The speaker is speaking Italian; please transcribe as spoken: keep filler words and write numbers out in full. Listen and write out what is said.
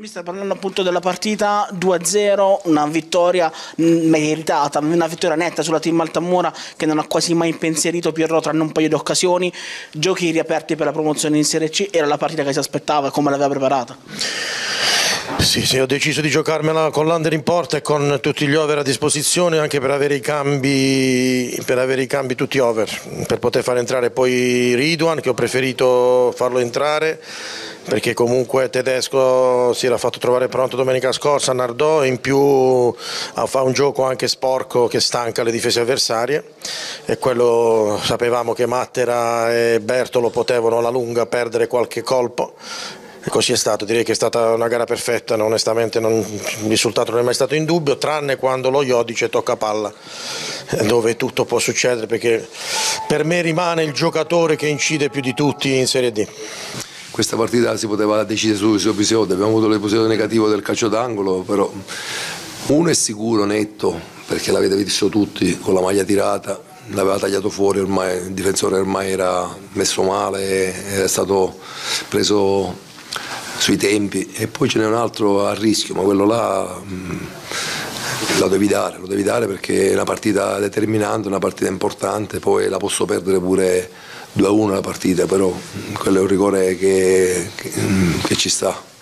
Mister, parlando appunto della partita, due a zero, una vittoria meritata, una vittoria netta sulla team Altamura che non ha quasi mai impensierito Pierrot tranne un paio di occasioni, giochi riaperti per la promozione in Serie C, era la partita che si aspettava e come l'aveva preparata? Sì, sì, ho deciso di giocarmela con l'under in porta e con tutti gli over a disposizione, anche per avere i cambi, per avere i cambi tutti over, per poter far entrare poi Ridwan, che ho preferito farlo entrare perché comunque Tedesco si era fatto trovare pronto domenica scorsa a Nardò e in più fa un gioco anche sporco che stanca le difese avversarie, e quello sapevamo che Mattera e Bertolo potevano alla lunga perdere qualche colpo. E così è stato, direi che è stata una gara perfetta, onestamente non, il risultato non è mai stato in dubbio, tranne quando lo Iodice tocca palla, dove tutto può succedere, perché per me rimane il giocatore che incide più di tutti in Serie D. Questa partita si poteva decidere su questo episodio, abbiamo avuto l'episodio negativo del calcio d'angolo, però uno è sicuro, netto, perché l'avete visto tutti, con la maglia tirata, l'aveva tagliato fuori, ormai il difensore ormai era messo male, era stato preso sui tempi, e poi ce n'è un altro a rischio, ma quello là mh, lo devi dare, lo devi dare perché è una partita determinante, una partita importante, poi la posso perdere pure due a uno la partita, però quello è un rigore che, che, che ci sta.